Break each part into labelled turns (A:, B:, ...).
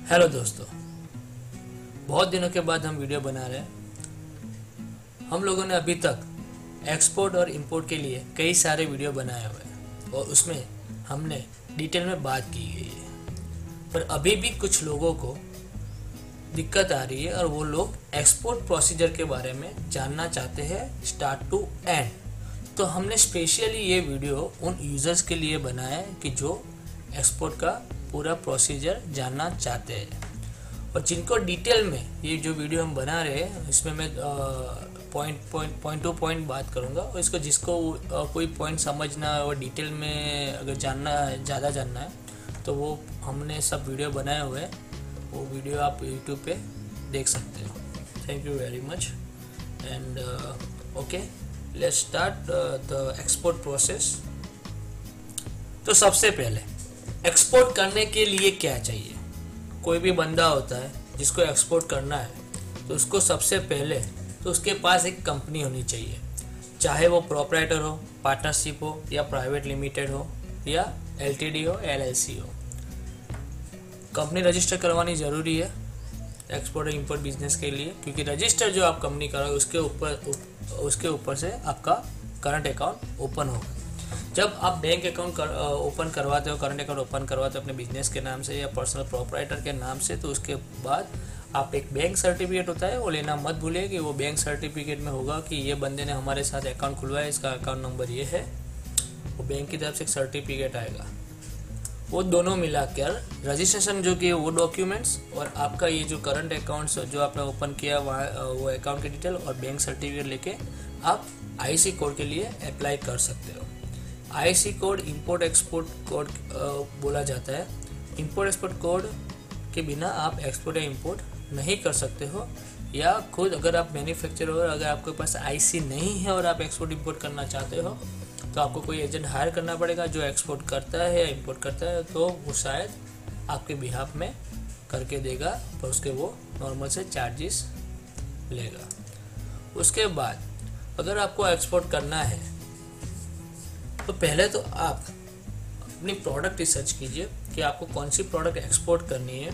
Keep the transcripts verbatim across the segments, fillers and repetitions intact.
A: Hello दोस्तों, बहुत दिनों के बाद हम वीडियो बना रहे हैं। हम लोगों ने अभी तक एक्सपोर्ट और इंपोर्ट के लिए कई सारे वीडियो बनाए हुए हैं और उसमें हमने डिटेल में बात की गई है, पर अभी भी कुछ लोगों को दिक्कत आ रही है और वो लोग एक्सपोर्ट प्रोसीजर के बारे में जानना चाहते हैं स्टार्ट टू एंड। तो हमने स्पेशली ये वीडियो उन यूज़र्स के लिए बनाया है कि जो एक्सपोर्ट का पूरा प्रोसीजर जानना चाहते हैं और जिनको डिटेल में ये जो वीडियो हम बना रहे हैं इसमें मैं point point point two point बात करूँगा और इसको जिसको आ, कोई पॉइंट समझना और डिटेल में अगर जानना है, ज़्यादा जानना है तो वो हमने सब वीडियो बनाए हुए हैं, वो वीडियो आप यूट्यूब पे देख सकते हो। Thank you very much and okay, let's start the export process. तो सबसे पहले एक्सपोर्ट करने के लिए क्या चाहिए। कोई भी बंदा होता है जिसको एक्सपोर्ट करना है तो उसको सबसे पहले तो उसके पास एक कंपनी होनी चाहिए, चाहे वो प्रोप्राइटर हो, पार्टनरशिप हो या प्राइवेट लिमिटेड हो या एलटीडी हो, एलएलसी हो। कंपनी रजिस्टर करवानी ज़रूरी है एक्सपोर्ट और इंपोर्ट बिजनेस के लिए, क्योंकि रजिस्टर जो आप कंपनी कराओ उसके ऊपर उसके ऊपर से आपका करंट अकाउंट ओपन होगा। जब आप बैंक अकाउंट कर, ओपन करवाते हो, करंट अकाउंट ओपन करवाते हो अपने बिजनेस के नाम से या पर्सनल प्रोप्राइटर के नाम से, तो उसके बाद आप एक बैंक सर्टिफिकेट होता है वो लेना मत भूलिए कि वो बैंक सर्टिफिकेट में होगा कि ये बंदे ने हमारे साथ अकाउंट खुलवाया, इसका अकाउंट नंबर ये है। वो बैंक की तरफ से एक सर्टिफिकेट आएगा, वो दोनों मिलाकर रजिस्ट्रेशन जो कि वो डॉक्यूमेंट्स और आपका ये जो करंट अकाउंट्स जो आपने ओपन किया वहाँ वो अकाउंट की डिटेल और बैंक सर्टिफिकेट लेके आप आईसी कोड के लिए अप्लाई कर सकते हो। IC code import export code बोला जाता है। इंपोर्ट एक्सपोर्ट कोड के बिना आप एक्सपोर्ट या इंपोर्ट नहीं कर सकते हो, या खुद अगर आप मैन्युफैक्चरर हो, अगर आपके पास आईसी नहीं है और आप एक्सपोर्ट इंपोर्ट करना चाहते हो तो आपको कोई एजेंट हायर करना पड़ेगा जो एक्सपोर्ट करता है या इंपोर्ट करता है, तो वो शायद आपके बिहाफ में करके देगा, पर उसके वो नॉर्मल से चार्जेस लेगा। उसके बाद अगर आपको एक्सपोर्ट करना है तो पहले तो आप अपनी प्रोडक्ट रिसर्च कीजिए कि आपको कौन सी प्रोडक्ट एक्सपोर्ट करनी है।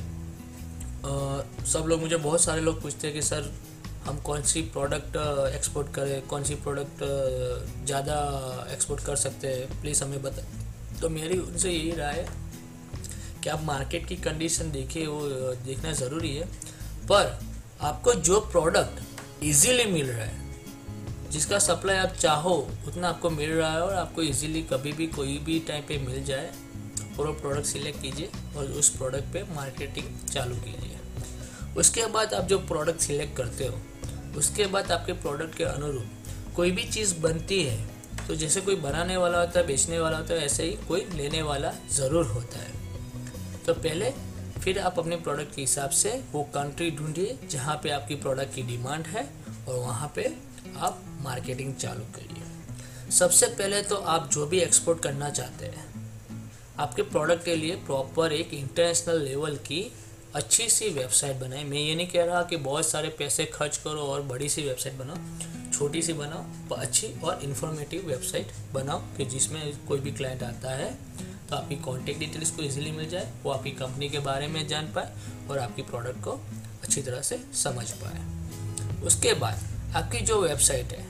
A: आ, सब लोग मुझे बहुत सारे लोग पूछते हैं कि सर हम कौन सी प्रोडक्ट एक्सपोर्ट करें, कौन सी प्रोडक्ट ज़्यादा एक्सपोर्ट कर सकते हैं, प्लीज़ हमें बता। तो मेरी उनसे यही राय है कि आप मार्केट की कंडीशन देखिए, वो देखना ज़रूरी है, पर आपको जो प्रोडक्ट इजीली मिल रहा है, जिसका सप्लाई आप चाहो उतना आपको मिल रहा है और आपको इजीली कभी भी कोई भी टाइम पे मिल जाए, और वो प्रोडक्ट सिलेक्ट कीजिए और उस प्रोडक्ट पे मार्केटिंग चालू कीजिए। उसके बाद आप जो प्रोडक्ट सिलेक्ट करते हो उसके बाद आपके प्रोडक्ट के अनुरूप कोई भी चीज़ बनती है, तो जैसे कोई बनाने वाला होता है, बेचने वाला होता है, ऐसे ही कोई लेने वाला ज़रूर होता है। तो पहले फिर आप अपने प्रोडक्ट के हिसाब से वो कंट्री ढूंढिए जहाँ पे आपकी प्रोडक्ट की डिमांड है और वहाँ पे आप मार्केटिंग चालू करिए। सबसे पहले तो आप जो भी एक्सपोर्ट करना चाहते हैं, आपके प्रोडक्ट के लिए प्रॉपर एक इंटरनेशनल लेवल की अच्छी सी वेबसाइट बनाएं। मैं ये नहीं कह रहा कि बहुत सारे पैसे खर्च करो और बड़ी सी वेबसाइट बनाओ, छोटी सी बनाओ, पर अच्छी और इन्फॉर्मेटिव वेबसाइट बनाओ कि जिसमें कोई भी क्लाइंट आता है तो आपकी कॉन्टेक्ट डिटेल्स को ईजिली मिल जाए, वो आपकी कंपनी के बारे में जान पाए और आपकी प्रोडक्ट को अच्छी तरह से समझ पाए। उसके बाद आपकी जो वेबसाइट है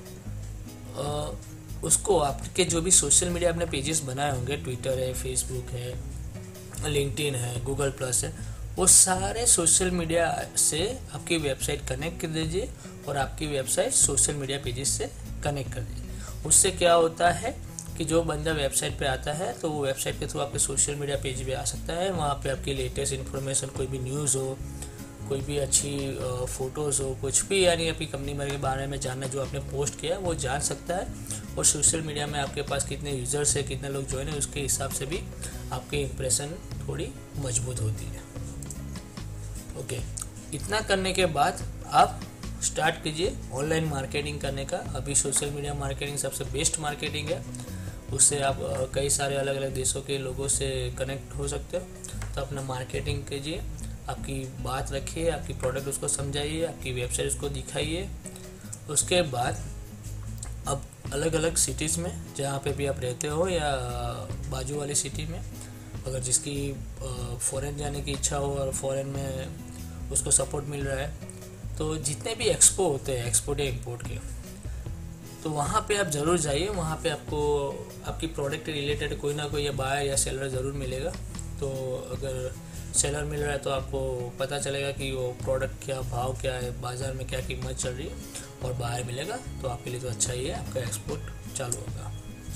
A: आ, उसको आपके जो भी सोशल मीडिया आपने पेजेस बनाए होंगे, ट्विटर है, फेसबुक है, लिंक्डइन है, गूगल प्लस है, वो सारे सोशल मीडिया से आपकी वेबसाइट कनेक्ट कर दीजिए और आपकी वेबसाइट सोशल मीडिया पेजेस से कनेक्ट कर दीजिए। उससे क्या होता है कि जो बंदा वेबसाइट पे आता है तो वो वेबसाइट के थ्रू आपके सोशल मीडिया पेज पे आ सकता है। वहाँ पे आपकी लेटेस्ट इन्फॉर्मेशन, कोई भी न्यूज़ हो, कोई भी अच्छी फ़ोटोज़ हो, कुछ भी यानी आपकी कंपनी के बारे में जानना जो आपने पोस्ट किया वो जान सकता है। और सोशल मीडिया में आपके पास कितने यूज़र्स है, कितने लोग ज्वाइन है, उसके हिसाब से भी आपकी इंप्रेशन थोड़ी मजबूत होती है। ओके, इतना करने के बाद आप स्टार्ट कीजिए ऑनलाइन मार्केटिंग करने का। अभी सोशल मीडिया मार्केटिंग सबसे बेस्ट मार्केटिंग है, उससे आप कई सारे अलग अलग देशों के लोगों से कनेक्ट हो सकते हो। तो अपना मार्केटिंग कीजिए, आपकी बात रखिए, आपकी प्रोडक्ट उसको समझाइए, आपकी वेबसाइट उसको दिखाइए। उसके बाद अब अलग अलग सिटीज़ में जहाँ पे भी आप रहते हो या बाजू वाली सिटी में अगर जिसकी फ़ॉरेन जाने की इच्छा हो और फ़ॉरेन में उसको सपोर्ट मिल रहा है, तो जितने भी एक्सपो होते हैं, एक्सपोर्ट या इम्पोर्ट के, तो वहाँ पे आप ज़रूर जाइए। वहाँ पे आपको आपकी प्रोडक्ट रिलेटेड कोई ना कोई या बायर या सेलर ज़रूर मिलेगा। तो अगर सेलर मिल रहा है तो आपको पता चलेगा कि वो प्रोडक्ट क्या भाव क्या है, बाज़ार में क्या कीमत चल रही है, और बाहर मिलेगा तो आपके लिए तो अच्छा ही है, आपका एक्सपोर्ट चालू होगा।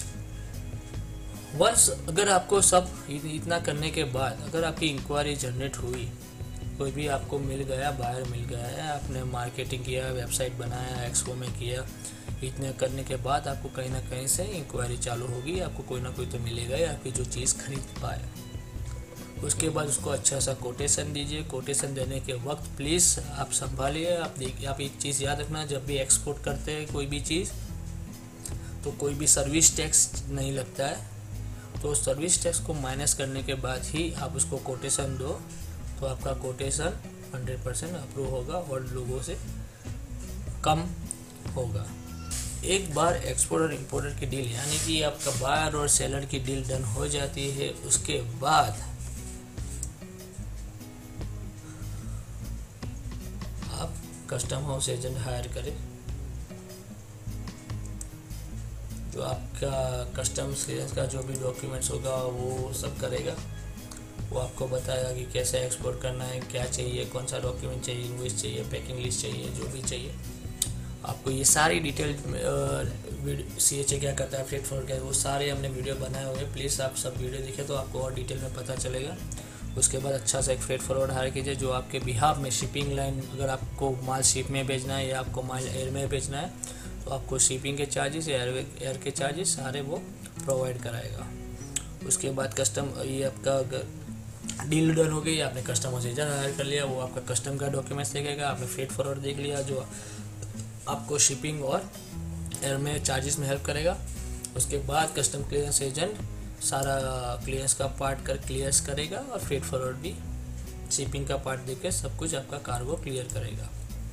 A: वंस अगर आपको सब इतना करने के बाद अगर आपकी इंक्वायरी जनरेट हुई, कोई भी आपको मिल गया, बाहर मिल गया है, आपने मार्केटिंग किया, वेबसाइट बनाया, एक्सपो में किया, इतने करने के बाद आपको कहीं ना कहीं से इंक्वायरी चालू होगी, आपको कोई ना कोई तो मिलेगा ही आपकी जो चीज़ खरीद पाए। उसके बाद उसको अच्छा सा कोटेशन दीजिए। कोटेशन देने के वक्त प्लीज़ आप संभालिए। आप देखिए, आप एक चीज़ याद रखना, जब भी एक्सपोर्ट करते हैं कोई भी चीज़, तो कोई भी सर्विस टैक्स नहीं लगता है। तो सर्विस टैक्स को माइनस करने के बाद ही आप उसको कोटेशन दो, तो आपका कोटेशन हंड्रेड परसेंट अप्रूव होगा और लोगों से कम होगा। एक बार एक्सपोर्टर और इम्पोर्टर की डील, यानी कि आपका बायर और सेलर की डील डन हो जाती है, उसके बाद आप कस्टम हाउस एजेंट हायर करें, जो आपका कस्टम्स क्लियरेंस का जो भी डॉक्यूमेंट्स होगा वो सब करेगा। वो आपको बताएगा कि कैसे एक्सपोर्ट करना है, क्या चाहिए, कौन सा डॉक्यूमेंट चाहिए, इनवॉइस चाहिए, पैकिंग लिस्ट चाहिए, जो भी चाहिए आपको ये सारी डिटेल। सी एच ए क्या करता है, फ्रेट फॉरवर्ड क्या है, वो सारे हमने वीडियो बनाए हुए हैं। प्लीज़ आप सब वीडियो देखें तो आपको और डिटेल में पता चलेगा। उसके बाद अच्छा सा एक फ्रेट फॉरवर्ड हायर कीजिए, जो आपके बिहाफ में शिपिंग लाइन, अगर आपको माल शिप में भेजना है या आपको माल एयर में भेजना है, तो आपको शिपिंग के चार्जेस, एयर एयर के चार्जेस सारे वो प्रोवाइड कराएगा। उसके बाद कस्टम, ये आपका अगर डील डन हो गई, आपने कस्टमर से एजेंट हायर कर लिया, वो आपका कस्टम का डॉक्यूमेंट्स देखेगा, आपने फ्रेट फॉरवर्ड देख लिया जो आपको शिपिंग और एयर में चार्जेस में हेल्प करेगा। उसके बाद कस्टम क्लियरेंस एजेंट सारा क्लियरेंस का पार्ट कर क्लियर्स करेगा, और फ्रेट फॉरवर्ड भी शिपिंग का पार्ट देके सब कुछ आपका कार्गो क्लियर करेगा।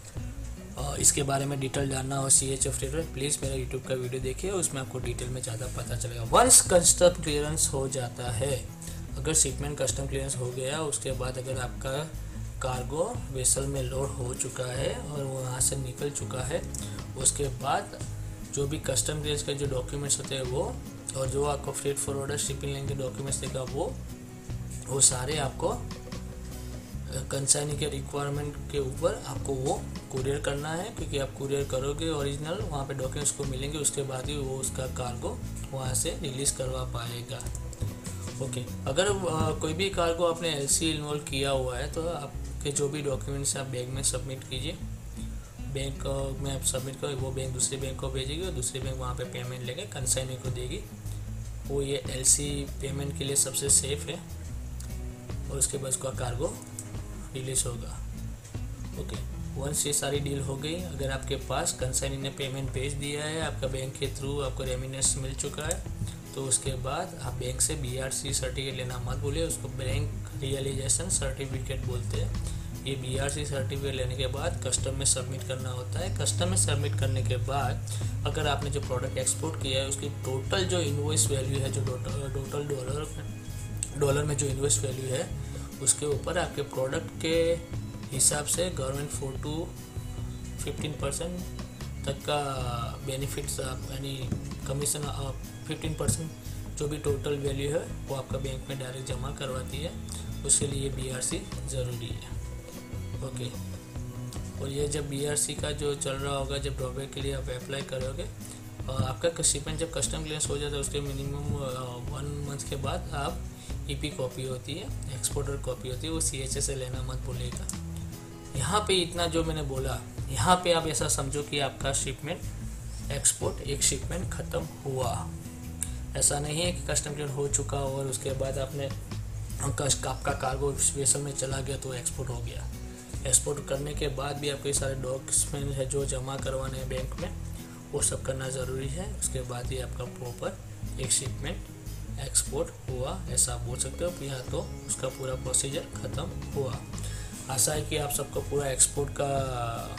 A: और इसके बारे में डिटेल जानना हो C H F freight, please मेरा यूट्यूब का वीडियो देखिए, उसमें आपको डिटेल में ज़्यादा पता चलेगा। वंस कस्टम क्लियरेंस हो जाता है, अगर शिपमेंट कस्टम क्लियरेंस हो गया, उसके बाद अगर आपका कार्गो वेसल में लोड हो चुका है और वो वहाँ से निकल चुका है, उसके बाद जो भी कस्टम क्लियरेंस के जो डॉक्यूमेंट्स होते हैं वो, और जो आपको फ्रेट फॉरवर्डर शिपिंग लाइन के डॉक्यूमेंट्स देगा वो वो सारे आपको कंसाइनी के रिक्वायरमेंट के ऊपर आपको वो कुरियर करना है, क्योंकि आप कुरियर करोगे ओरिजिनल, वहाँ पे डॉक्यूमेंट्स को मिलेंगे, उसके बाद ही वो उसका कार्गो वहाँ से रिलीज़ करवा पाएगा। Okay okay. अगर आ, कोई भी कार्गो आपने एल सी इन्वॉल्व किया हुआ है, तो आपके जो भी डॉक्यूमेंट्स आप बैंक में सबमिट कीजिए। बैंक में आप सबमिट करो, वो बैंक दूसरे बैंक को भेजेगी और दूसरे बैंक वहाँ पे पेमेंट लेके कंसाइनी को देगी। वो ये एल सी पेमेंट के लिए सबसे सेफ है, और उसके बाद उसका कार्गो रिलीज होगा। ओके, वंस ये सारी डील हो गई, अगर आपके पास कंसाइनी ने पेमेंट भेज दिया है, आपका बैंक के थ्रू आपको रेमिनेंस मिल चुका है, तो उसके बाद आप बैंक से बी आर सी सर्टिफिकेट लेना मत भूलिए। उसको बैंक रियलाइजेशन सर्टिफिकेट बोलते हैं। ये बी आर सी सर्टिफिकेट लेने के बाद कस्टम में सबमिट करना होता है। कस्टम में सबमिट करने के बाद अगर आपने जो प्रोडक्ट एक्सपोर्ट किया है, उसकी टोटल जो इनवॉइस वैल्यू है, जो टोटल डॉलर डॉलर में जो इनवॉइस वैल्यू है, उसके ऊपर आपके प्रोडक्ट के हिसाब से government four two fifteen percent तक का बेनिफिट्स, यानी कमीशन फिफ्टीन परसेंट जो भी टोटल वैल्यू है वो आपका बैंक में डायरेक्ट जमा करवाती है। उसके लिए बी आर सी ज़रूरी है। ओके, और ये जब बी आर सी का जो चल रहा होगा, जब ड्रॉबैक के लिए आप अप्लाई करोगे, और आपका शिपमेंट जब कस्टम क्लियरेंस हो जाता है, उसके मिनिमम वन मंथ के बाद आप ई पी कॉपी होती है, एक्सपोर्टर कॉपी होती है, वो सी एच ए से लेना मत भूलिएगा। यहाँ पे इतना जो मैंने बोला, यहाँ पे आप ऐसा समझो कि आपका शिपमेंट एक्सपोर्ट एक शिपमेंट ख़त्म हुआ। ऐसा नहीं है कि कस्टम क्लियर हो चुका और उसके बाद आपने आपका कार्गो वेसल में चला गया तो एक्सपोर्ट हो गया। एक्सपोर्ट करने के बाद भी आपके सारे डॉक्यूमेंट है जो जमा करवाने हैं बैंक में, वो सब करना ज़रूरी है। उसके बाद ही आपका प्रॉपर एक शिपमेंट एक्सपोर्ट हुआ, ऐसा आप बोल सकते हो। या तो उसका पूरा प्रोसीजर ख़त्म हुआ। आशा है कि आप सबको पूरा एक्सपोर्ट का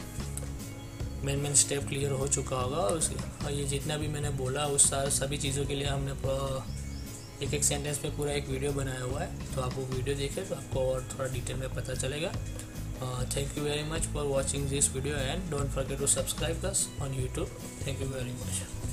A: मेन मेन स्टेप क्लियर हो चुका होगा। और ये जितना भी मैंने बोला उस सभी चीज़ों के लिए हमने एक एक सेंटेंस पे पूरा एक वीडियो बनाया हुआ है, तो आप वो वीडियो देखें तो आपको और थोड़ा डिटेल में पता चलेगा। Thank you very much for watching this video and don't forget to subscribe us on YouTube. Thank you very much.